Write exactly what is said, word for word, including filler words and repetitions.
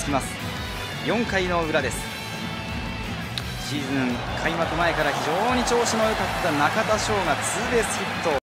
つきます。よんかいの裏です。シーズン開幕前から非常に調子の良かった中田翔がツーベースヒット。